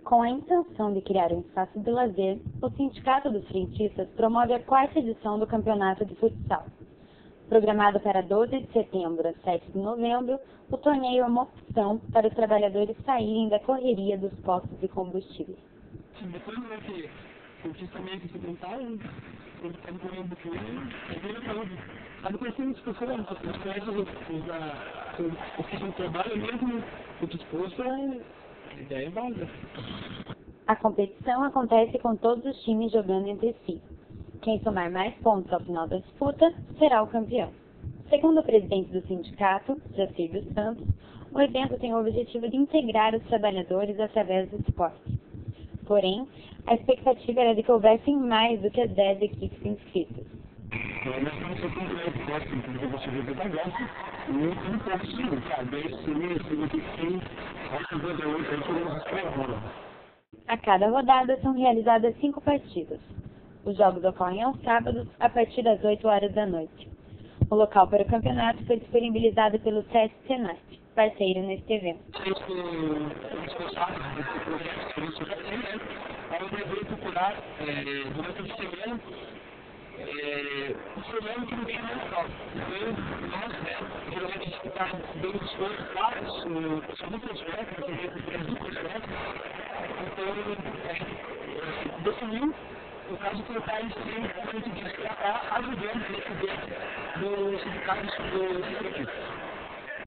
Com a intenção de criar um espaço de lazer, o Sindicato dos Frentistas promove a 4ª edição do Campeonato de Futsal. Programado para 12 de setembro a 7 de novembro, o torneio é uma opção para os trabalhadores saírem da correria dos postos de combustível. Depois que o artista meio que se tentar, ele está correndo do filme, é bem legal. Sabe quais são as pessoas, os colegas que fazem trabalho mesmo, o disposto, a ideia é válida. A competição acontece com todos os times jogando entre si. Quem somar mais pontos ao final da disputa será o campeão. Segundo o presidente do sindicato, Jacir dos Santos, o evento tem o objetivo de integrar os trabalhadores através do esporte. Porém, a expectativa era de que houvessem mais do que as 10 equipes inscritas. Nós estamos fazendo um esporte, então você vê devagar, e não pode ser, sabe? A cada rodada são realizadas 5 partidas. Os jogos ocorrem aos sábados, a partir das 8 horas da noite. O local para o campeonato foi disponibilizado pelo SESC Senat, parceiro neste evento. Procurar durante a semana o semana que não tem mais só. Nós, geralmente, a gente está bem disposto, claro, são muitas metas, a gente tem muitas metas, então, definiu, no caso, colocar isso em para ajudando nesse dentro do sindicato do